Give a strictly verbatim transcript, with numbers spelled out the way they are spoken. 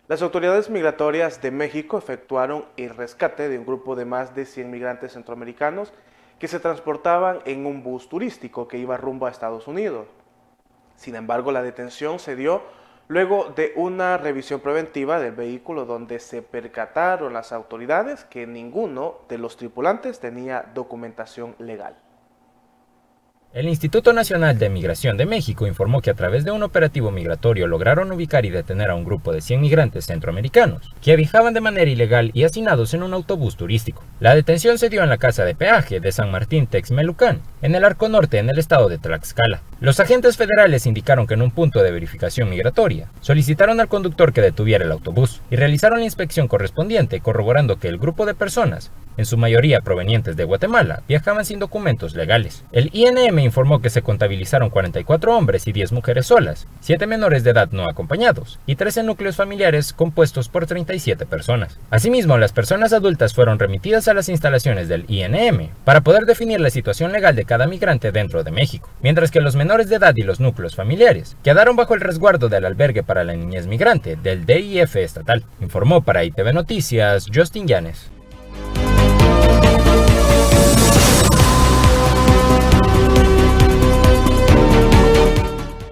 Las autoridades migratorias de México efectuaron el rescate de un grupo de más de cien migrantes centroamericanos que se transportaban en un bus turístico que iba rumbo a Estados Unidos. Sin embargo, la detención se dio luego de una revisión preventiva del vehículo donde se percataron las autoridades que ninguno de los tripulantes tenía documentación legal. El Instituto Nacional de Migración de México informó que a través de un operativo migratorio lograron ubicar y detener a un grupo de cien migrantes centroamericanos que viajaban de manera ilegal y hacinados en un autobús turístico. La detención se dio en la casa de peaje de San Martín Texmelucan, en el Arco Norte, en el estado de Tlaxcala. Los agentes federales indicaron que en un punto de verificación migratoria solicitaron al conductor que detuviera el autobús y realizaron la inspección correspondiente, corroborando que el grupo de personas, en su mayoría provenientes de Guatemala, viajaban sin documentos legales. El I N M informó que se contabilizaron cuarenta y cuatro hombres y diez mujeres solas, siete menores de edad no acompañados y trece núcleos familiares compuestos por treinta y siete personas. Asimismo, las personas adultas fueron remitidas a las instalaciones del I N M para poder definir la situación legal de cada migrante dentro de México, mientras que los menores de edad y los núcleos familiares quedaron bajo el resguardo del albergue para la niñez migrante del D I F estatal, informó para I T V Noticias Justin Llanes.